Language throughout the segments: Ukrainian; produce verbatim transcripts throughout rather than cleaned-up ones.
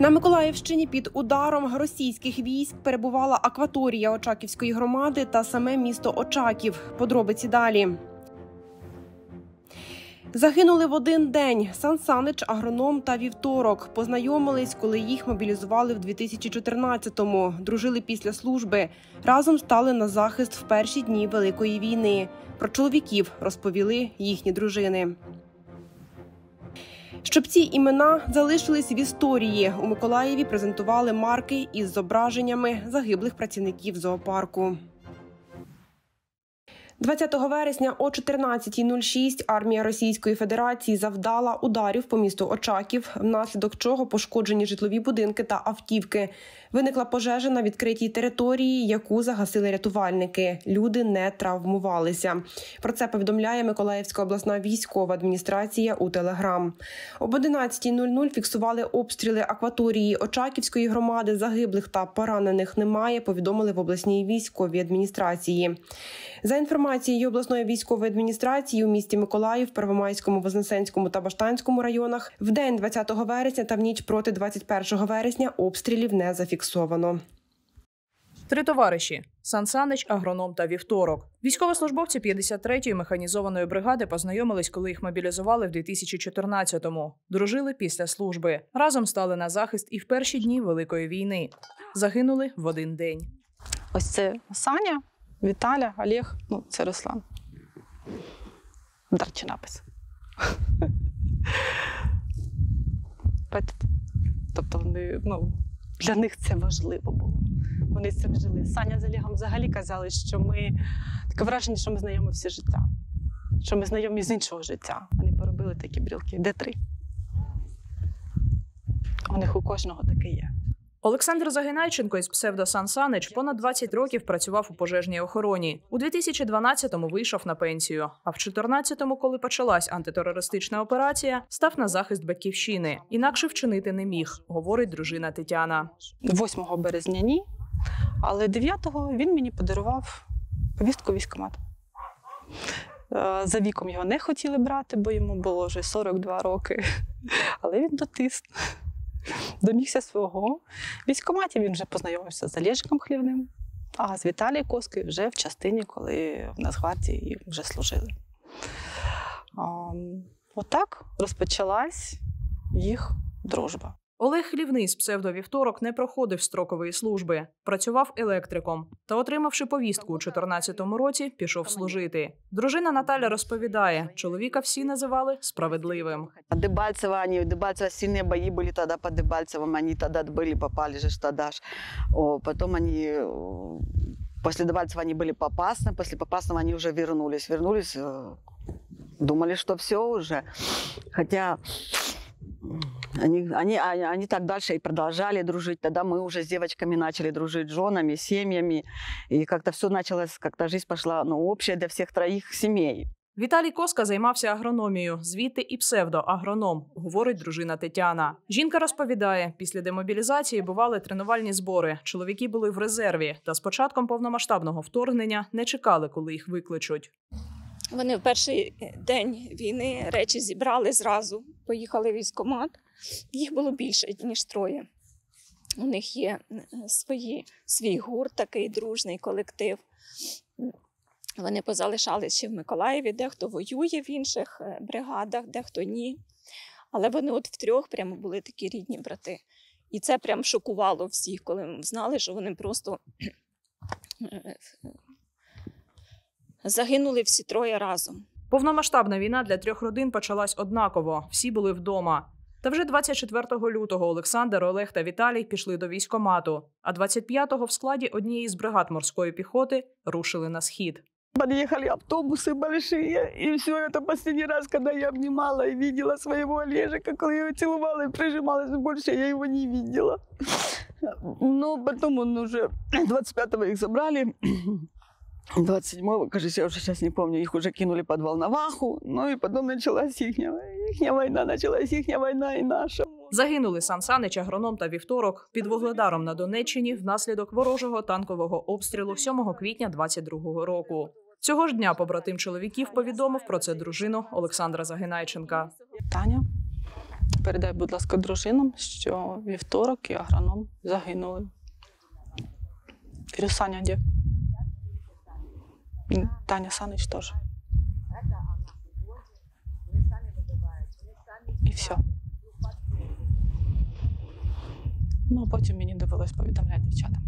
На Миколаївщині під ударом російських військ перебувала акваторія Очаківської громади та саме місто Очаків. Подробиці далі. Загинули в один день Сан Санич, агроном та Вівторок. Познайомились, коли їх мобілізували в дві тисячі чотирнадцятому. Дружили після служби. Разом стали на захист в перші дні Великої війни. Про чоловіків розповіли їхні дружини. Щоб ці імена залишились в історії, у Миколаєві презентували марки із зображеннями загиблих працівників зоопарку. двадцятого вересня о чотирнадцятій нуль шість армія Російської Федерації завдала ударів по місту Очаків, внаслідок чого пошкоджені житлові будинки та автівки. Виникла пожежа на відкритій території, яку загасили рятувальники. Люди не травмувалися. Про це повідомляє Миколаївська обласна військова адміністрація у Телеграм. Об одинадцятій нуль нуль фіксували обстріли акваторії Очаківської громади. Загиблих та поранених немає, повідомили в обласній військовій адміністрації. За інформацією обласної військової адміністрації, у місті Миколаїв, Первомайському, Вознесенському та Баштанському районах в день двадцятого вересня та в ніч проти двадцять першого вересня обстрілів не зафіксовано. Три товариші – Сан Санич, агроном та Вівторок. Військовослужбовці п'ятдесят третьої механізованої бригади познайомились, коли їх мобілізували в дві тисячі чотирнадцятому. Дружили після служби. Разом стали на захист і в перші дні Великої війни. Загинули в один день. Ось це Саня, Віталя, Олег, ну це Руслан. Дарчий напис. Тобто вони, ну, для них це важливо було. Вони з цим жили. Саня з Олегом взагалі казали, що ми, таке враження, що ми знайомі все життя. Що ми знайомі з іншого життя. Вони поробили такі брілки. Де три? У них у кожного таке є. Олександр Загинайченко із псевдо Сан Санич понад двадцять років працював у пожежній охороні. У дві тисячі дванадцятому вийшов на пенсію, а в чотирнадцятому, коли почалась антитерористична операція, став на захист батьківщини. Інакше вчинити не міг, говорить дружина Тетяна. восьмого березня ні, але дев'ятого він мені подарував повістку в військкомат. За віком його не хотіли брати, бо йому було вже сорок два роки, але він дотис. Домігся свого. В військкоматі він вже познайомився з Олежиком Хлівним, а з Віталією Коскою вже в частині, коли в Нацгвардії вже служили. Отак розпочалась їх дружба. Олег Хлівний з псевдо Вівторок не проходив строкової служби. Працював електриком. Та, отримавши повістку у чотирнадцятому році, пішов служити. Дружина Наталя розповідає, чоловіка всі називали справедливим. Дебальцево, они, Дебальцево сильные бои были тогда по Дебальцевым, они тогда были, попали же тогда ж. О, потом они, после Дебальцева они были Попасны, после Попасного они уже вернулись. Вернулись, думали, что все уже. Хотя Они, они, они так дальше и продолжали дружить. Тогда мы уже с девочками начали дружить, с женами, семьями. И как-то все началось, как-то жизнь пошла, ну, общая для всех троих семей. Віталій Коска займався агрономією, звідти і псевдо-агроном, говорить дружина Тетяна. Жінка розповідає, після демобілізації бували тренувальні збори, чоловіки були в резерві, та з початком повномасштабного вторгнення не чекали, коли їх викличуть. Вони в перший день війни речі зібрали зразу, поїхали в військкомат. Їх було більше, ніж троє. У них є свої, свій гурт, такий дружний колектив. Вони позалишалися ще в Миколаєві, дехто воює в інших бригадах, дехто ні. Але вони от втрьох прямо були такі рідні брати. І це прям шокувало всіх, коли знали, що вони просто загинули всі троє разом. Повномасштабна війна для трьох родин почалась однаково. Всі були вдома. Та вже двадцять четвертого лютого Олександр, Олег та Віталій пішли до військкомату, а двадцять п'ятого в складі однієї з бригад морської піхоти рушили на схід. Подъехали автобусы большие, и все это последний раз, когда я обнимала и видела своего Олежика, когда я его целовала и прижималась, больше я его не видела. Но потом он уже двадцать пятого их забрали. двадцать седьмого, кажется, я уже сейчас не помню, их уже кинули под Волноваху, ну и потом началась ихняя, ихняя война, началась ихняя война и наша. Загинули Сан Санич, агроном та Вівторок під Вугледаром на Донеччині внаслідок ворожого танкового обстрілу сьомого квітня двадцять другого року. Цього ж дня побратим чоловіків повідомив про це дружину Олександра Загинайченка. Таня, передай, будь ласка, дружинам, що вівторок і агроном загинули. Саня де? Таня Санич теж. І все. Ну, а потім мені довелось повідомляти дівчатам,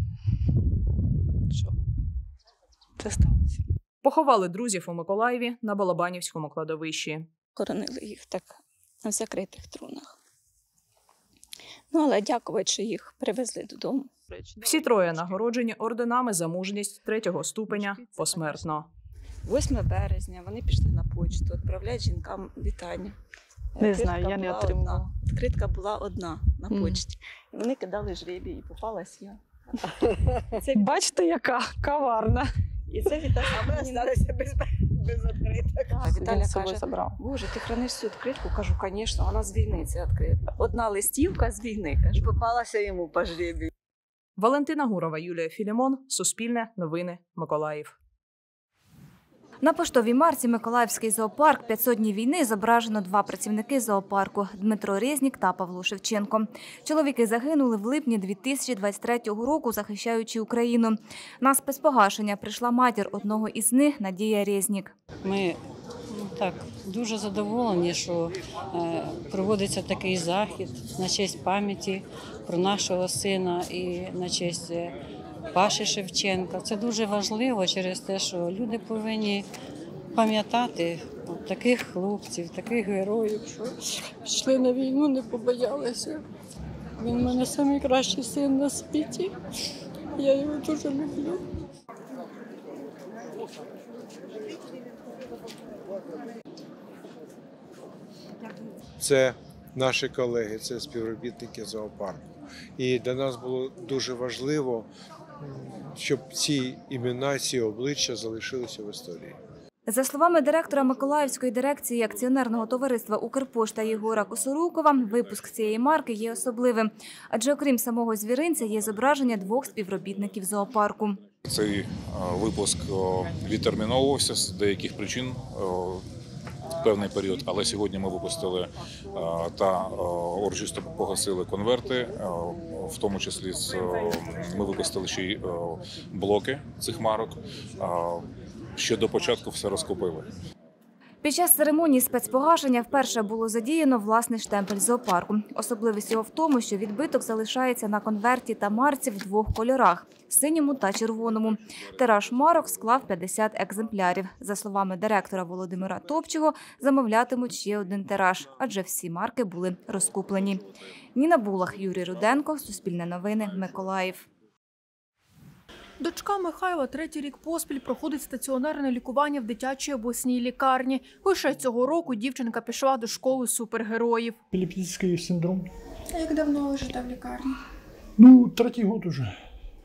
що це сталося. Поховали друзів у Миколаєві на Балабанівському кладовищі. Хоронили їх так на закритих трунах. Ну, але дякувати, що їх привезли додому. Всі троє нагороджені орденами за мужність третього ступеня посмертно. восьмого березня вони пішли на почту, відправляють жінкам вітання. Не знаю, я не отримала. Відкритка була одна на почті. І вони кидали жребій, і попалась я. Це... Бачите, яка коварна. І це Віталя. А ми залишилися без, без відкриток. Віталя каже, забрав. Боже, ти храниш цю відкритку? Кажу, звісно, вона з війни ця відкритка. Одна листівка з війни, кажу. І попалася йому по жребію. Валентина Гурова, Юлія Філімон, Суспільне, Новини, Миколаїв. На поштовій марці Миколаївський зоопарк п'ятсот днів війни зображено два працівники зоопарку – Дмитро Резнік та Павло Шевченко. Чоловіки загинули в липні дві тисячі двадцять третього року, захищаючи Україну. На спецпогашення прийшла матір одного із них – Надія Резнік. Ми ну, так, дуже задоволені, що е, проводиться такий захід на честь пам'яті про нашого сина і на честь Паші Шевченка. Це дуже важливо через те, що люди повинні пам'ятати от таких хлопців, таких героїв, що пішли на війну, не побоялися. Він в мене найкращий син на світі. Я його дуже люблю. Це наші колеги, це співробітники зоопарку. І для нас було дуже важливо, щоб ці імена, ці обличчя залишилися в історії. За словами директора Миколаївської дирекції акціонерного товариства «Укрпошта» Єгора Косорукова, випуск цієї марки є особливим. Адже окрім самого звіринця є зображення двох співробітників зоопарку. Цей випуск відтерміновувався з деяких причин певний період, але сьогодні ми випустили та урочисто погасили конверти, в тому числі ми випустили ще й блоки цих марок. Ще до початку все розкупили. Під час церемонії спецпогашення вперше було задіяно власний штемпель зоопарку. Особливість його в тому, що відбиток залишається на конверті та марці в двох кольорах – синьому та червоному. Тираж марок склав п'ятдесят екземплярів. За словами директора Володимира Топчого, замовлятимуть ще один тираж, адже всі марки були розкуплені. Ніна Булах, Юрій Руденко, Суспільне новини, Миколаїв. Дочка Михайла третій рік поспіль проходить стаціонарне лікування в дитячій обласній лікарні. Лише цього року дівчинка пішла до школи супергероїв. Епілептичний синдром. А як давно ви живете в лікарні? Ну, третій год уже.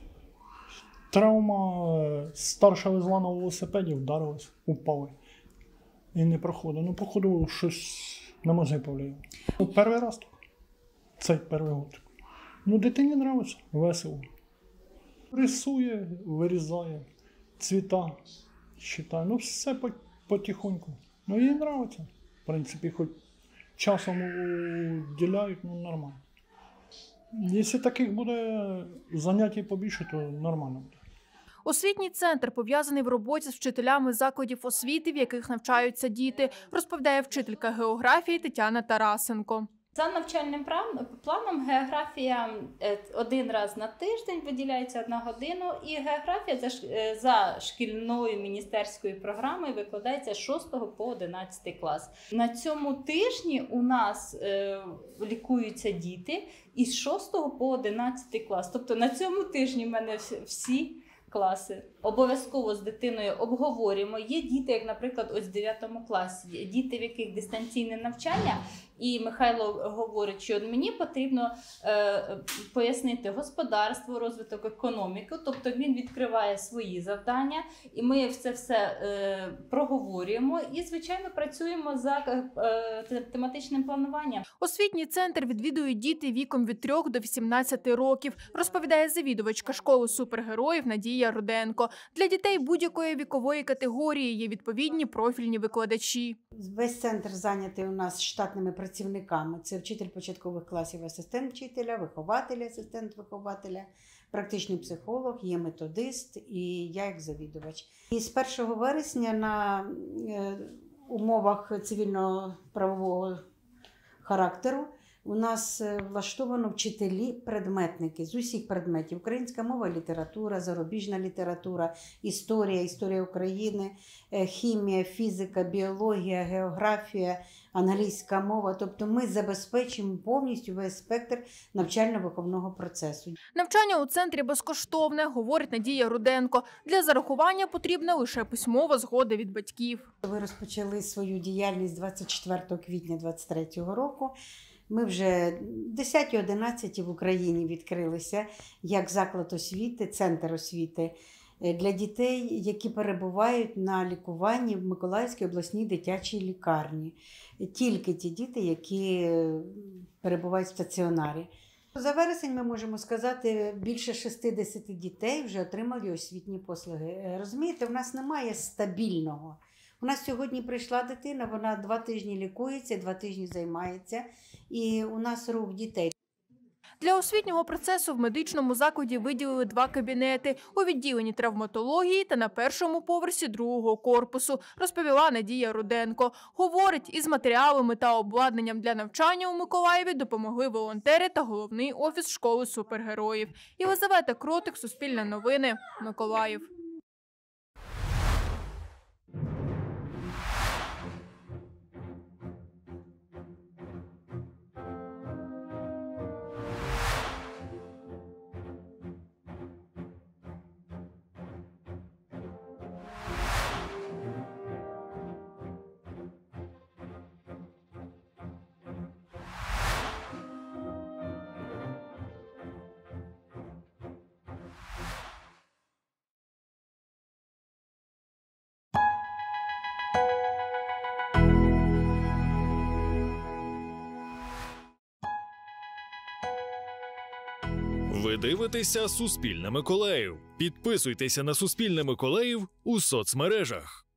Травма, старша везла на велосипеді, вдарилась, упали. І не проходить. Ну, походу, щось на мозги повлияло. Ну, перший раз так. Цей перший год. Ну, дитині подобається, весело. Рисує, вирізає, цвіта, читає. Ну, все потихоньку. Ну, їй подобається. В принципі, хоч часом уділяють, ну, нормально. Якщо таких буде заняття побільше, то нормально буде. Освітній центр пов'язаний в роботі з вчителями закладів освіти, в яких навчаються діти, розповідає вчителька географії Тетяна Тарасенко. За навчальним планом географія один раз на тиждень виділяється одна година, і географія за шкільною міністерською програмою викладається з шостого по одинадцятий клас. На цьому тижні у нас е, лікуються діти із шостого по одинадцятий клас. Тобто на цьому тижні в мене всі класи. Обов'язково з дитиною обговорюємо. Є діти, як, наприклад, ось в дев'ятому класі, діти, в яких дистанційне навчання, і Михайло говорить, що мені потрібно е, пояснити господарство, розвиток економіки, тобто він відкриває свої завдання, і ми це все е, проговорюємо і, звичайно, працюємо за е, тематичним плануванням. Освітній центр відвідують діти віком від трьох до вісімнадцяти років, розповідає завідувачка школи супергероїв Надія Надія Руденко. Для дітей будь-якої вікової категорії є відповідні профільні викладачі. Весь центр зайнятий у нас штатними працівниками. Це вчитель початкових класів, асистент вчителя, вихователь, асистент вихователя, практичний психолог, є методист і я як завідувач. І з першого вересня на умовах цивільно-правового характеру у нас влаштовано вчителі-предметники з усіх предметів. Українська мова, література, зарубіжна література, історія, історія України, хімія, фізика, біологія, географія, англійська мова. Тобто ми забезпечимо повністю весь спектр навчально-виховного процесу. Навчання у центрі безкоштовне, говорить Надія Руденко. Для зарахування потрібна лише письмова згода від батьків. Ми розпочали свою діяльність двадцять четвертого квітня двадцять третього року. Ми вже десяті-одинадцяті в Україні відкрилися як заклад освіти, центр освіти для дітей, які перебувають на лікуванні в Миколаївській обласній дитячій лікарні. Тільки ті діти, які перебувають в стаціонарі. За вересень ми можемо сказати, більше шістдесят дітей вже отримали освітні послуги. Розумієте, в нас немає стабільного. У нас сьогодні прийшла дитина, вона два тижні лікується, два тижні займається, і у нас рух дітей. Для освітнього процесу в медичному закладі виділили два кабінети – у відділенні травматології та на першому поверсі другого корпусу, розповіла Надія Руденко. Говорить, із матеріалами та обладнанням для навчання у Миколаєві допомогли волонтери та головний офіс школи супергероїв. Єлизавета Кротик, Суспільне новини, Миколаїв. Ви дивитеся «Суспільне Миколаїв». Підписуйтеся на «Суспільне Миколаїв» у соцмережах.